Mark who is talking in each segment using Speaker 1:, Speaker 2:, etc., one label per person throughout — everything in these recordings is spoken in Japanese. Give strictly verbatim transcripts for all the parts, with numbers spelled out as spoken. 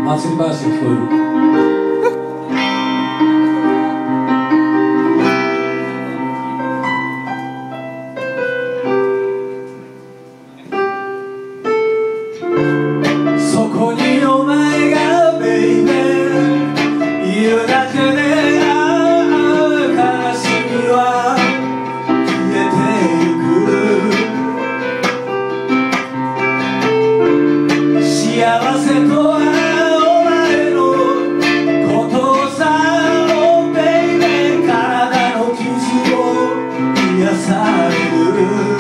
Speaker 1: 祭りばやしが聞こえる。そこにお前がベイベーいるだけで悲しみは消えてゆく。幸せとはお前のことさ、おベイベー体の傷を癒される。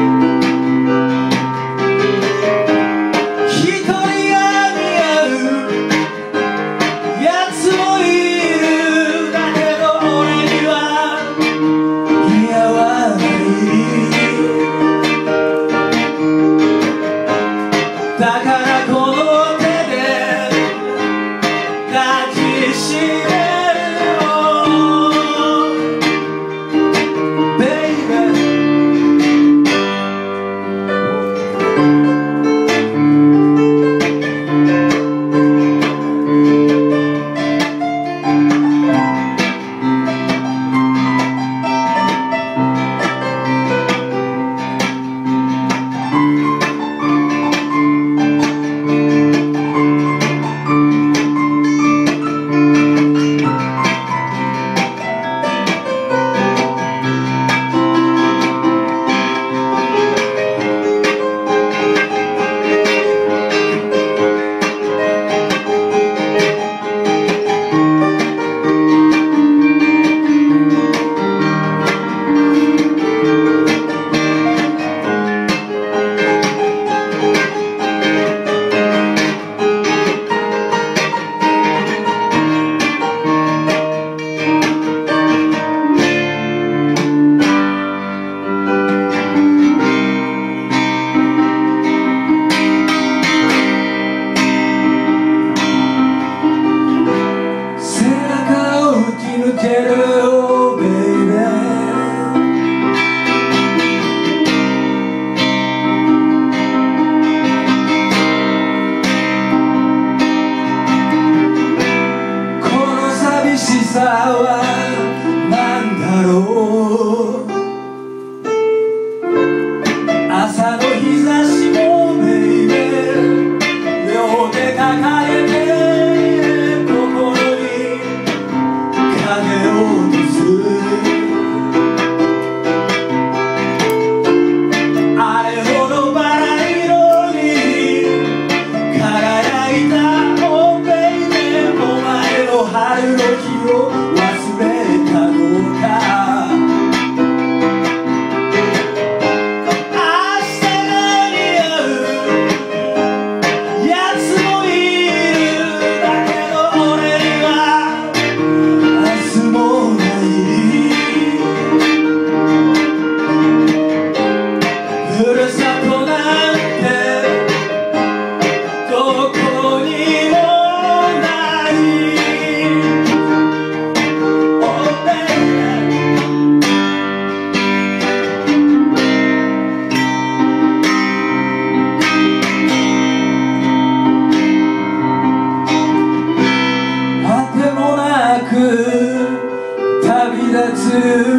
Speaker 1: だからこの手で抱きしめるよ、ベイベー。さは何だろう。朝の日差しもベイベー両手抱えて心に影を落とす。あれほどバラ色に輝いたおベイベー、お前の春の日を忘れたのか。明日が似合うやつもいる。だけど俺には明日もない。ふるさとなんてどこにもない。旅立つ